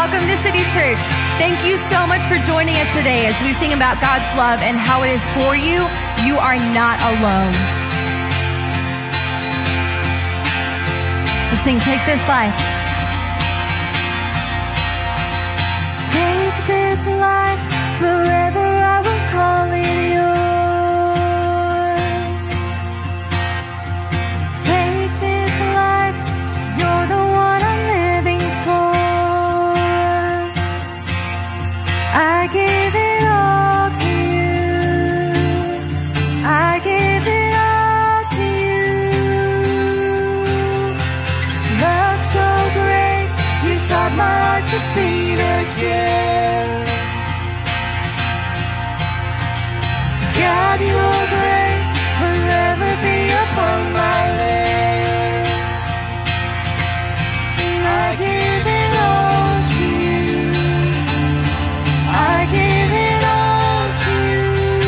Welcome to City Church. Thank you so much for joining us today as we sing about God's love and how it is for you. You are not alone. Let's sing Take This Life. Take this life, forever I will call it yours. Take this life, you're the one I'm living for. I give it all to you. I give it all to you. Love so great, you taught my heart to beat again. God, your grace will never be upon my lips. I give it all to you. I give it all to you.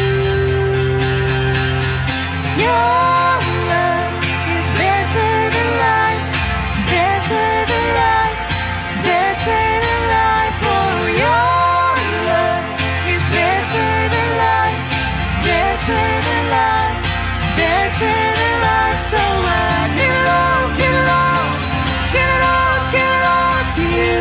Your love is better than life, better than life, better than life. Oh, your love is better than life, better than life, better than life. So I give it all, give it all, give it all, give it all to you.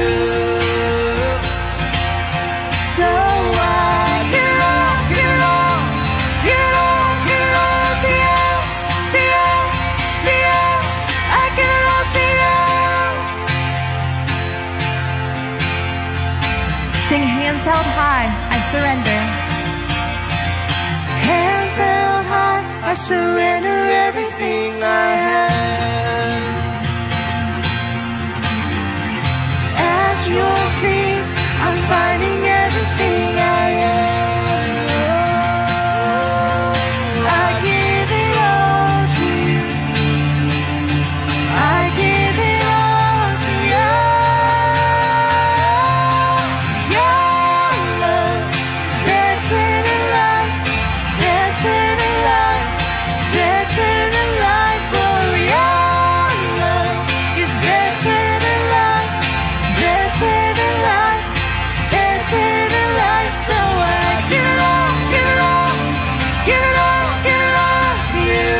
So I give it all, give it all, give it all, give it all to you, to you, to you. I give it all to you. Sing Hands Held High, I surrender. Hands held high, I surrender everything I have. At your feet, I'm finding everything I am. I give it all to you. I give it all to you. Your love is better than life, better than life, better than life. Oh, your love is better than life, better than life, better than life. So I give it all, give it all, give it all, give it all to you.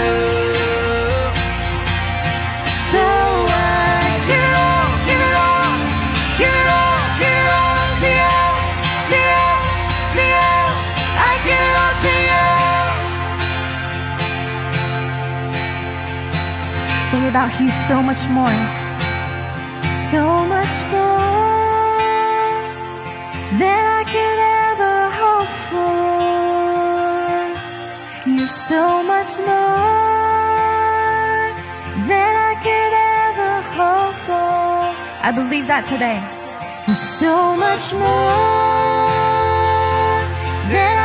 So I give it all, give it all, give it all, give it all to you, to you, to you. I give it all to you. Sing about He's so much more. So much more than I could ever hope for. You're so much more than I could ever hope for. I believe that today. You're so much more than